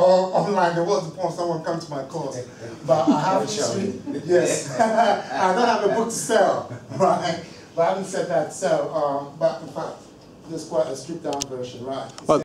or online. There was a point someone come to my course, but I haven't. Yes, I don't have a book to sell, right? But I haven't said that. So, but in fact, there's quite a stripped down version, right?